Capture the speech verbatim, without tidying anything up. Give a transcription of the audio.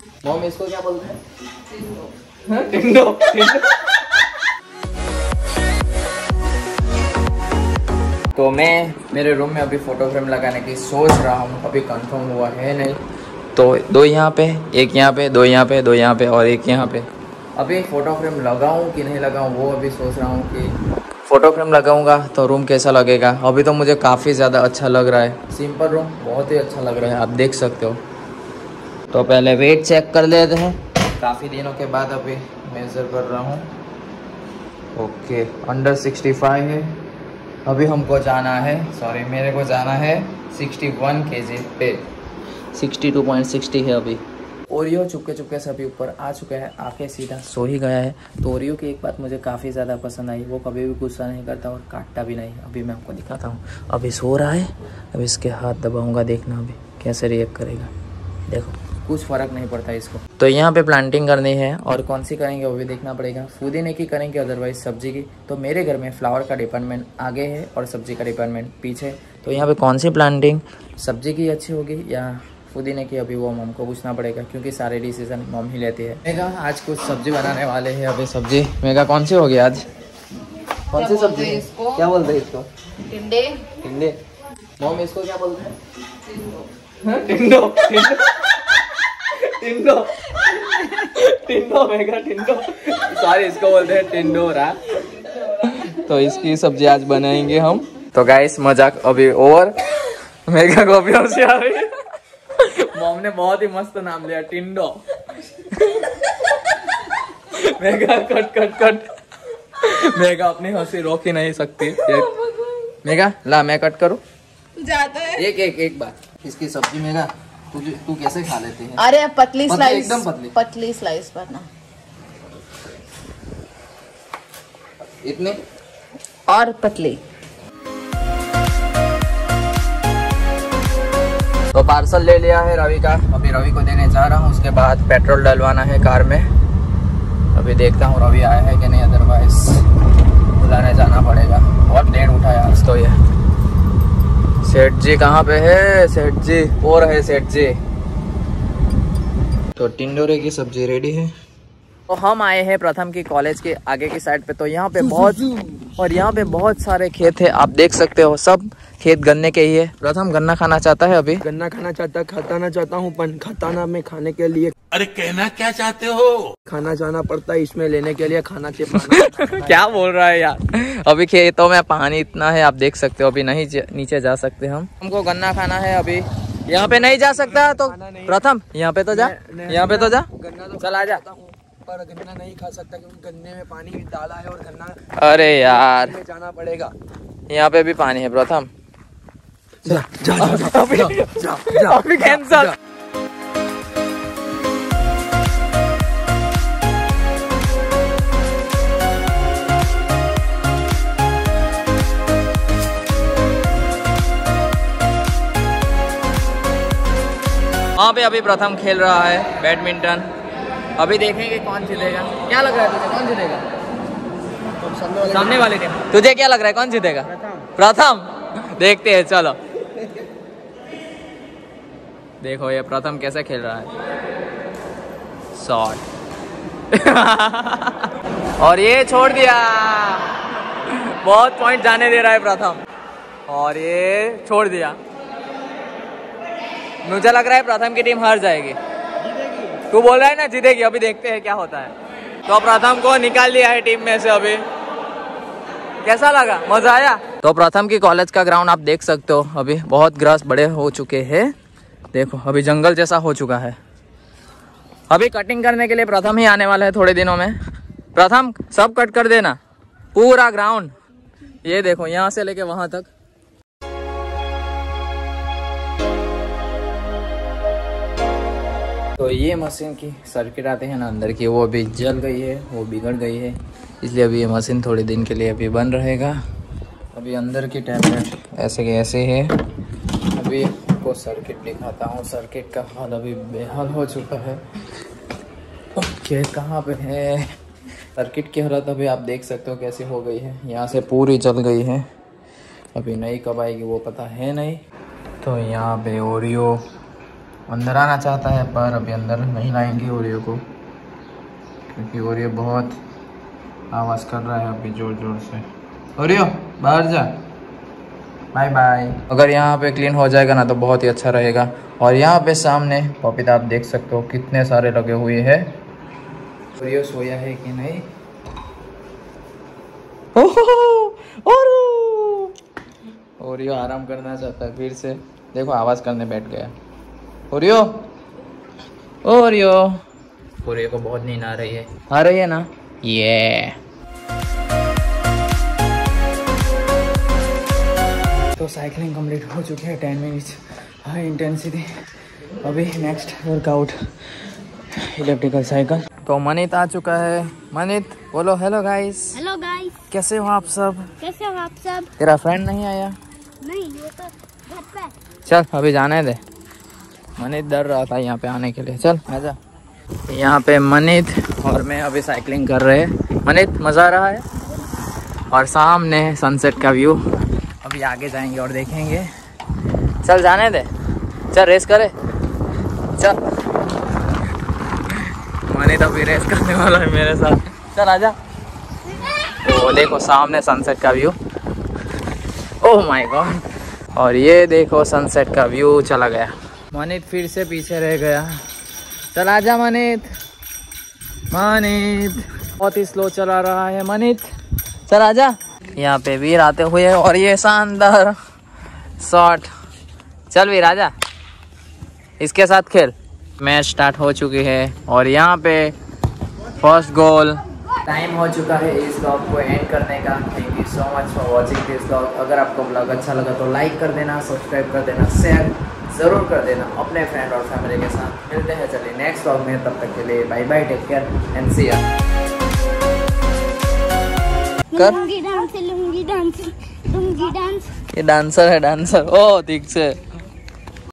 Mom इसको क्या बोलते हैं? टिंडो। तो मैं मेरे रूम में अभी फोटो फ्रेम लगाने की सोच रहा हूँ, अभी कंफर्म हुआ है नहीं। तो दो यहाँ पे, एक यहाँ पे, दो यहाँ पे, दो यहाँ पे और एक यहाँ पे। अभी फ़ोटो फ्रेम लगाऊं कि नहीं लगाऊं वो अभी सोच रहा हूं कि फ़ोटो फ्रेम लगाऊंगा तो रूम कैसा लगेगा। अभी तो मुझे काफ़ी ज़्यादा अच्छा लग रहा है, सिंपल रूम बहुत ही अच्छा लग रहा है, आप देख सकते हो। तो पहले वेट चेक कर लेते हैं, काफ़ी दिनों के बाद अभी मेज़र कर रहा हूँ। ओके, अंडर सिक्सटी फाइव है। अभी हमको जाना है, सॉरी मेरे को जाना है सिक्सटी वन केजी पे, सिक्सटी टू पॉइंट सिक्सटी है अभी। ओरियो चुपके चुपके से अभी ऊपर आ चुका है, आके सीधा सो ही गया है। तो ओरियो की एक बात मुझे काफ़ी ज़्यादा पसंद आई, वो कभी भी गुस्सा नहीं करता और काटता भी नहीं। अभी मैं आपको दिखाता हूँ, अभी सो रहा है, अभी इसके हाथ दबाऊंगा, देखना अभी कैसे रिएक्ट करेगा। देखो कुछ फ़र्क नहीं पड़ता इसको। तो यहाँ पे प्लांटिंग करनी है और कौन सी करेंगे वो भी देखना पड़ेगा। पुदीने की करेंगे अदरवाइज सब्जी की। तो मेरे घर में फ्लावर का डिपार्टमेंट आगे है और सब्जी का डिपार्टमेंट पीछे। तो यहाँ पे कौन सी प्लांटिंग सब्जी की अच्छी होगी या पुदीने की, अभी वो मम को पूछना पड़ेगा क्योंकि सारे डिसीजन मम ही लेती है। मेगा आज कुछ सब्जी बनाने वाले हैं। अभी सब्जी मेगा कौन सी होगी आज? कौन सी सब्जी है? क्या बोलते हैं इसको? टिंडे। टिंडे। मम इसको क्या बोलते हैं? टिंडो। टिंडो। टिंडो मेगा टिंडो, सॉरी इसको बोलते हैं टिंडोरा। तो इसकी सब्जी आज बनाएंगे हम। तो गाइस मजाक अभी ओवर, मेगा को अभी हंसी आ रही है। मॉम ने बहुत ही मस्त नाम लिया, टिंडो। Mega cut cut cut, mega अपनी हंसी रोक ही नहीं सकती। मेगा ला मैं कट करूं? जाता है। एक एक एक बात, इसकी सब्जी मेगा तू तू कैसे खा लेती है? अरे पतली स्लाइस, एकदम पतली पतली स्लाइस बनना, इतनी और पतली। तो पार्सल ले लिया है रवि का, अभी रवि को देने जा रहा हूँ। उसके बाद पेट्रोल डलवाना है कार में। अभी देखता हूँ रवि आया है कि नहीं, अदरवाइज बुलाने जाना पड़ेगा। बहुत लेट उठा है आज तो। ये सेठ जी कहाँ पे है? सेठ जी और है सेठ जी। तो टिंडोरे की सब्जी रेडी है। तो हम आए हैं प्रथम की कॉलेज के आगे की साइड पे। तो यहाँ पे बहुत और यहाँ पे बहुत सारे खेत है, आप देख सकते हो। सब खेत गन्ने के ही है। प्रथम गन्ना खाना चाहता है, अभी गन्ना खाना चाहता, खाता ना चाहता हूँ, पर खाता ना में खाने के लिए। अरे कहना क्या चाहते हो? खाना जाना पड़ता है, इसमें लेने के लिए खाना चाहिए। क्या बोल रहा है यार। अभी खेतों में पानी इतना है, आप देख सकते हो। अभी नहीं नीचे जा सकते हम, हमको गन्ना खाना है। अभी यहाँ पे नहीं जा सकता तो प्रथम यहाँ पे तो जा, यहाँ पे तो जा, चल आ जा। पर गन्ना नहीं खा सकता क्योंकि गन्ने में पानी भी डाला है और गन्ना, अरे यार में जाना पड़ेगा। यहाँ पे भी पानी है प्रथम। जा जा जा अभी जा जा अभी कैंसल। वहाँ पे अभी प्रथम खेल रहा है बैडमिंटन। अभी देखेंगे कौन जीतेगा। क्या लग रहा है तुझे, कौन जीतेगा? सामने वाली टीम। तुझे क्या लग रहा है कौन जीतेगा? प्रथम। देखते हैं, चलो देखो ये प्रथम कैसे खेल रहा है। शॉट और ये छोड़ दिया। बहुत पॉइंट जाने दे रहा है प्रथम और ये छोड़ दिया। मुझे लग रहा है प्रथम की टीम हार जाएगी। तू बोल रहा है ना जीतेगी, अभी देखते हैं क्या होता है। तो प्रथम को निकाल लिया है टीम में से। अभी कैसा लगा, मजा आया? तो प्रथम की कॉलेज का ग्राउंड आप देख सकते हो। अभी बहुत ग्रास बड़े हो चुके हैं, देखो अभी जंगल जैसा हो चुका है। अभी कटिंग करने के लिए प्रथम ही आने वाला है थोड़े दिनों में। प्रथम सब कट कर देना, पूरा ग्राउंड। ये देखो यहाँ से लेके वहां तक। तो ये मशीन की सर्किट आते हैं ना अंदर की, वो अभी जल गई है, वो बिगड़ गई है, इसलिए अभी ये मशीन थोड़े दिन के लिए अभी बंद रहेगा। अभी अंदर की टैबलेट ऐसे के ऐसे है। अभी आपको सर्किट दिखाता हूँ। सर्किट का हाल अभी बेहाल हो चुका है। ओके कहाँ पे है सर्किट की हालत? अभी आप देख सकते हो कैसी हो गई है। यहाँ से पूरी जल गई है, अभी नई कब आएगी वो पता है नहीं। तो यहाँ पे ओरियो अंदर आना चाहता है पर अभी अंदर नहीं लाएंगे ओरियो को, क्योंकि ओरियो बहुत आवाज़ कर रहा है अभी ज़ोर ज़ोर से। ओरियो बाहर जा, बाय बाय। अगर यहाँ पे क्लीन हो जाएगा ना तो बहुत ही अच्छा रहेगा। और यहाँ पे सामने पपीता आप देख सकते हो कितने सारे लगे हुए हैं। ओरियो सोया है कि नहीं? ओरियो आराम करना चाहता है फिर से, देखो आवाज़ करने बैठ गया। ओरियो ओरियो ओरियो को बहुत नींद आ रही है, आ रही है ना? ये तो साइकिलिंग कंप्लीट हो चुकी है, टेन मिनट्स हाई इंटेंसिटी। अभी नेक्स्ट वर्कआउट इलेक्ट्रिकल साइकिल। तो मनीत आ चुका है। मनीत बोलो हेलो गाइस। हेलो गाइस, कैसे हो आप सब? कैसे हो आप सब? तेरा फ्रेंड नहीं आया? नहीं, वो तो घर पे। चल अभी जाने दे, मनीत डर रहा था यहाँ पे आने के लिए। चल आजा। यहाँ पे मनीत और मैं अभी साइकिलिंग कर रहे हैं। मनीत मज़ा आ रहा है और सामने सनसेट का व्यू। अभी आगे जाएंगे और देखेंगे। चल जाने दे, चल रेस करे, चल। मनीत अभी रेस करने वाला है मेरे साथ, चल आजा। तो देखो सामने सनसेट का व्यू, ओह माय गॉड। और ये देखो सनसेट का व्यू चला गया। मनीत फिर से पीछे रह गया। चल आजा मनीत। मनीत बहुत ही स्लो चला रहा है मनीत, चल आजा। यहाँ पे वीर आते हुए और ये शानदार शॉट। चल वीर आजा, इसके साथ खेल। मैच स्टार्ट हो चुकी है और यहाँ पे फर्स्ट गोल। टाइम हो चुका है इस ब्लॉग को एंड करने का। Thank you so much for watching this blog. अगर आपको ब्लॉग अच्छा लगा तो लाइक कर देना, सब्सक्राइब कर देना, शेयर ज़रूर कर देना अपने फ्रेंड और फैमिली के साथ। मिलते हैं चलिए नेक्स्ट ब्लॉग में, तब तक के लिए bye bye, take care and see you. कर lungi dance, lungi dance, lungi dance. ये डांसर है, डांसर। ओ ठीक से।